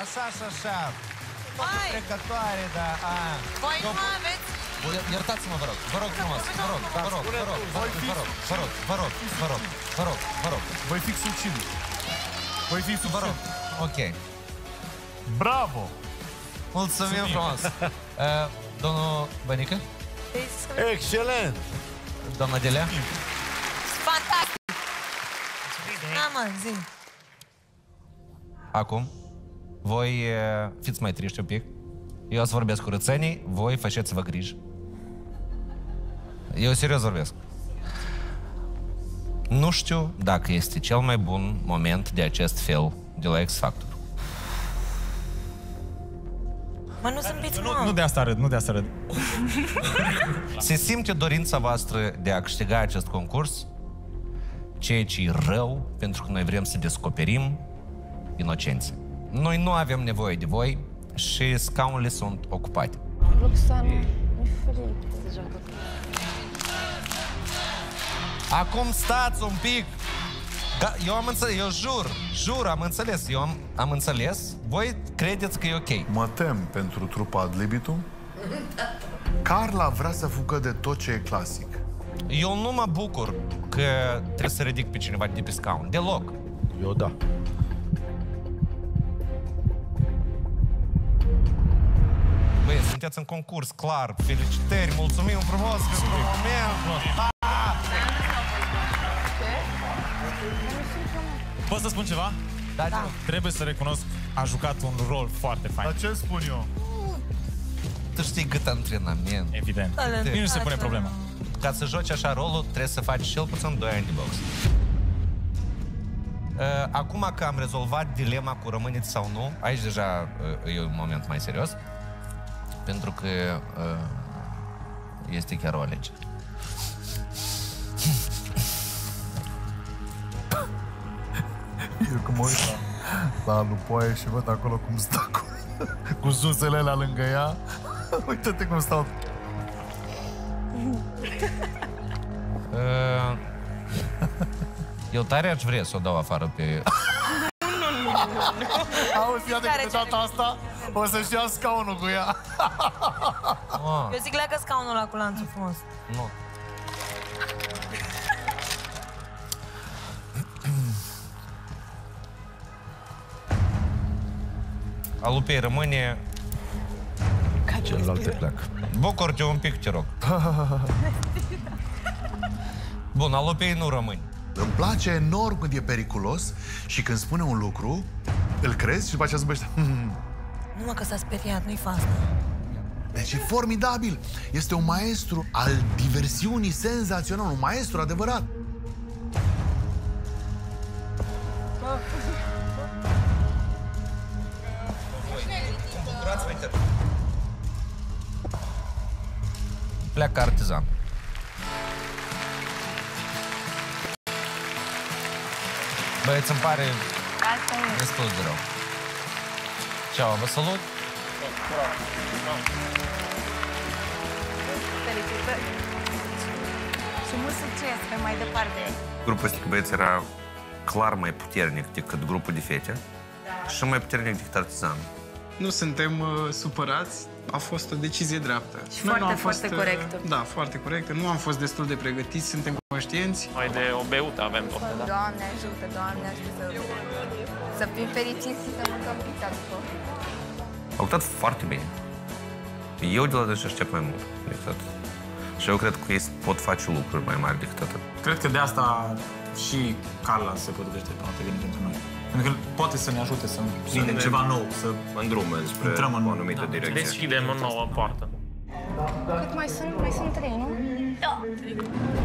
așa și așa. Totul trecătoare, da. Voi nu aveți... Iertați-mă, vă rog. Vă rog frumos. Vă rog. Voi fi succint. Voi fi succint. Vă rog. Ok. Bravo! Mulțumim frumos. Domnul Bănică? Excelent! Doamna Delea? Fantastic! Da, mă, zi. Acum, voi fiți mai triști un pic. Eu o să vorbesc cu rățenii, voi faceți-vă griji. Eu serios vorbesc. Nu știu dacă este cel mai bun moment de acest fel de la X Factor. Mă, nu zâmbiți, mă. Nu de asta râd, nu de asta râd. Se simte dorința voastră de a câștiga acest concurs, ceea ce e rău, pentru că noi vrem să descoperim inocențe. Noi nu avem nevoie de voi și scaunele sunt ocupate. Roxana, e frică. Acum stați un pic! Eu am înțeles, eu jur, am înțeles. Eu am înțeles, voi credeți că e ok. Mă tem pentru trupa ad libitum. Carla vrea să fugă de tot ce e clasic. Eu nu mă bucur că trebuie să ridic pe cineva de pe scaun. Deloc. Eu da. Băi, sunteți în concurs, clar. Felicitări, mulțumim frumos pentru moment. Pot să spun ceva? Da. Trebuie să recunosc, a jucat un rol foarte fain. Dar ce spun eu? Tu știi cât antrenament. Evident. Nici nu se pune problema. Ca să joci așa rolul, trebuie să faci cel puțin 2 ani de box. Acum că am rezolvat dilema cu rămâneți sau nu, aici deja e un moment mai serios, pentru că este chiar o alegere. Eu când mă uit la lupoaie și văd acolo cum stă cu zuzele alea lângă ea, uite-te cum stau. Eu tare aș vrea să o dau afară pe... Auzi, iată că de data asta o să-și ia scaunul cu ea. Eu zic, leagă scaunul ăla cu lanțul frumos. Nu. Alupei rămâne... Celelalte pleacă. Bucur-te un pic, te rog. Bun, Alupei nu rămâne. Îmi place enorm când e periculos și când spune un lucru, îl crezi și după aceea zâmbește. Nu mă, că s-a speriat, nu-i fastă. Deci e formidabil. Este un maestru al diversiunii senzațional, un maestru adevărat. Pleacă artizan. Băieți, îmi pare destul de rău. Ceau, vă salut! Felicitări! Și mult succes pe mai departe! Grupul ăsta de băieți era clar mai puternic decât grupul de fete și mai puternic decât artizan. Nu suntem supărați, a fost o decizie dreaptă. Și foarte corectă. Da, foarte corectă. Nu am fost destul de pregătiți, suntem conștienți. Mai de o beută avem tot, da? Doamne ajută, Doamne ajută să fim fericiți și să mâncăm pizza după. Au luptat foarte bine. Eu de la deci aștept mai mult decât atât. Și eu cred că ei pot face lucruri mai mari decât atât. Cred că de asta și Carla se potrivește foarte bine pentru noi. Pentru că poate să ne ajute să prindem ceva nou, să îndrume spre intrăm în o anumită direcție. Deschidem o nouă poartă. Cât mai sunt? Mai sunt 3, nu? Da.